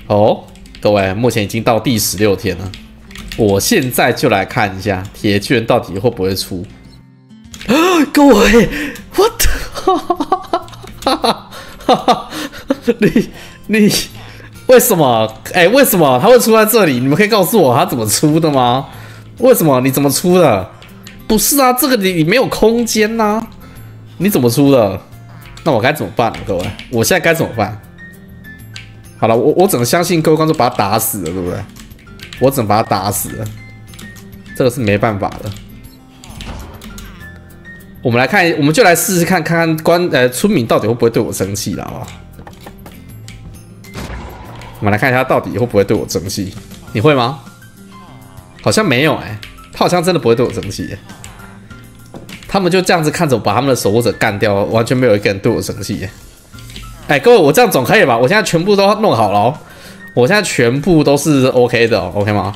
哦，各位，目前已经到第16天了，我现在就来看一下铁巨人到底会不会出。各位，我的，你为什么？为什么他会出在这里？你们可以告诉我他怎么出的吗？为什么？你怎么出的？不是啊，这个你没有空间呐、你怎么出的？那我该怎么办呢？各位，我现在该怎么办？好了，我只能相信各位观众把他打死了，对不对？我只能把他打死了，这个是没办法的。我们来看，我们就来试试看村民到底会不会对我生气了，好不好？我们来看一下他到底会不会对我生气。你会吗？好像没有他好像真的不会对我生气他们就这样子看着我把他们的守护者干掉，完全没有一个人对我生气各位，我这样总可以吧？我现在全部都弄好了哦，我现在全部都是 OK 的哦 ，OK 吗？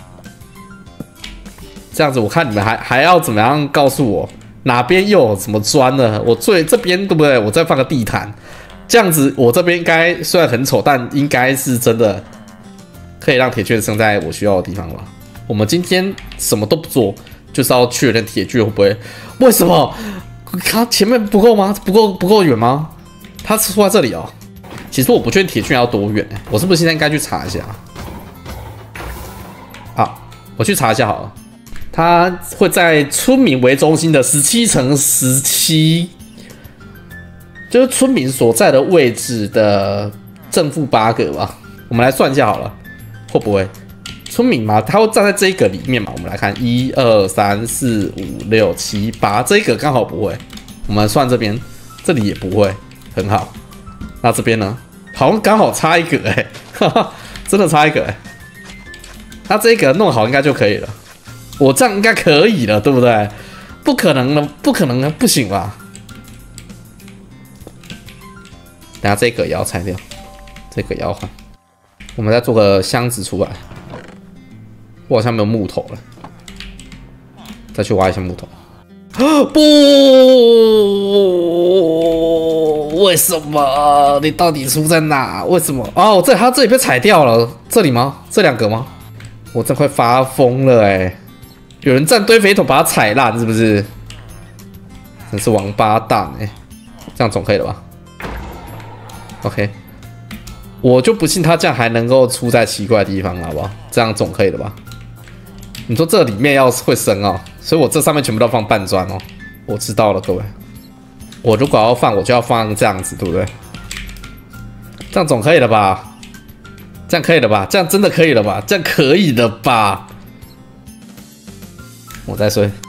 这样子，我看你们还要怎么样告诉我哪边又有什么砖呢？我这边对不对？我再放个地毯，这样子我这边应该虽然很丑，但应该是真的可以让铁巨人生在我需要的地方吧？我们今天什么都不做，就是要确认铁巨人会不会？为什么？他前面不够吗？不够远吗？他出在这里哦。其实我不确定铁巨人要多远我是不是现在应该去查一下？好，我去查一下好了。他会在村民为中心的17×17，就是村民所在的位置的正负8个吧。我们来算一下好了，会不会？村民嘛，他会站在这一个里面嘛？我们来看，1、2、3、4、5、6、7、8，这一个刚好不会。我们算这边，这里也不会，很好。那这边呢？好像刚好差一个哈哈，真的差一个那这一个弄好应该就可以了。我这样应该可以了，对不对？不可能的，不可能的，不行吧？等下这个也要拆掉，这个也要换。我们再做个箱子出来。我好像没有木头了，再去挖一些木头。不，为什么？你到底出在哪？为什么？哦，他这里被踩掉了，这里吗？这2个吗？我真快发疯了有人站堆肥桶把它踩烂，是不是？真是王八蛋这样总可以了吧 ？OK， 我就不信他这样还能够出在奇怪的地方，好不好？这样总可以了吧？你说这里面要会生哦，所以我这上面全部都放半砖哦。我知道了，各位。我如果要放，我就要放这样子，对不对？这样总可以了吧？这样可以了吧？这样真的可以了吧？这样可以了吧？我再睡。